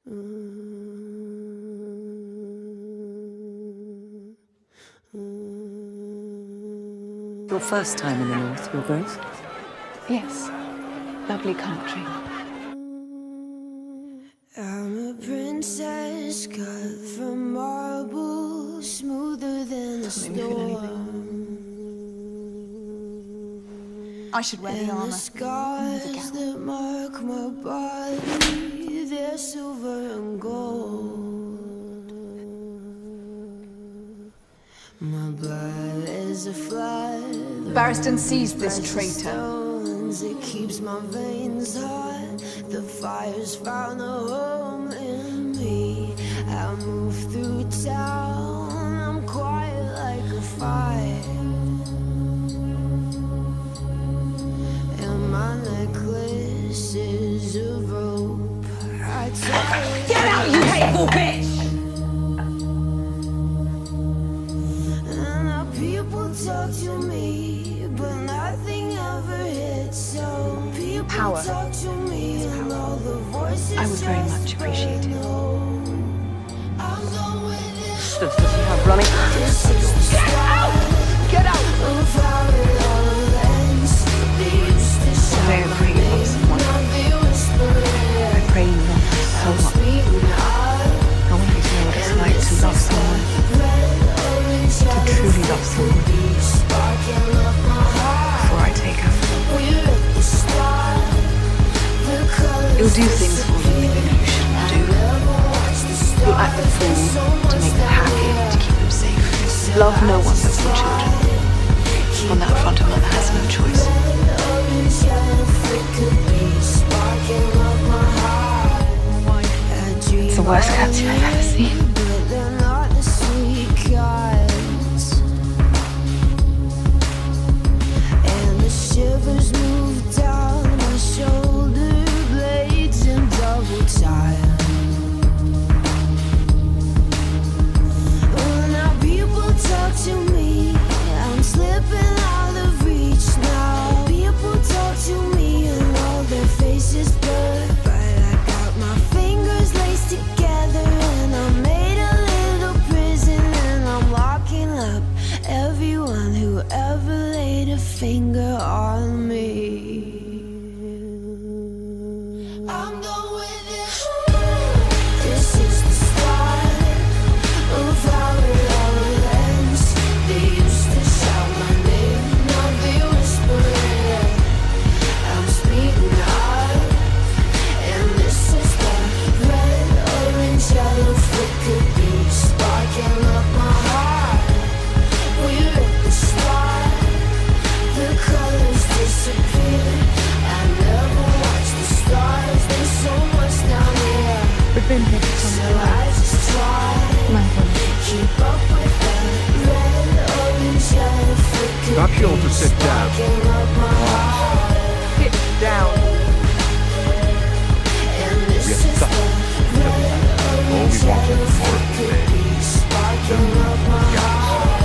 Your first time in the North, Your Grace? Yes. Lovely country. I'm a princess cut from marble, smoother than a storm. I should wear the armor. The scars that mark my body, they're silver and gold. My blood is a flood. Barristan seized this traitor. It keeps my veins hot. The fire's found a home in me. I move through town. I'm quiet like a fire. And my necklace is a rope. Get out, you hateful bitch! And now people talk to me, but nothing ever hits. So people Power. talk to me, and all the voices I would very much appreciate it. I'm going this. Does he have running? Get out! Get out! Today I pray you love someone. I pray you love her so much. I want you to know what it's like to love someone. To truly love someone. Before I take her. You'll do things for them you know you shouldn't do. You'll act the fool to make them happy, to keep them safe. Love no one but your children. On that front, a mother has no choice. It's the worst captain I've ever seen. And the shivers move down my shoulder blades in double time. Oh, now people talk to me. I'm slipping out of reach now. People talk to me and all their faces blur. But I got my fingers laced together and I made a little prison and I'm locking up everyone who ever laid a finger on me. I'm done with it. This is the start of how it all ends. They used to shout my name, now they whisper it. I'm speaking up, and this is the red, orange, yellow flicker beat sparking up my heart. We're at the start, the colors disappear. I never watch the stars, there's so much down here. We've been here for So some time. I just try to keep up with the red, orange, yellow flicker Perhaps you ought to sit down. sparking up my heart. Sit down. And this We have is stuff. the red, All we orange, want yellow is more of flicker today. beat sparking up my heart.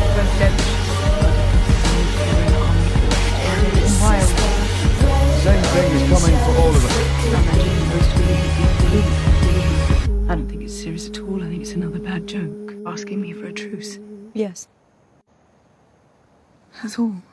And this Why is are we? The same thing is coming for all of us. I don't think it's serious at all. I think it's another bad joke. Asking me for a truce. Yes. That's all.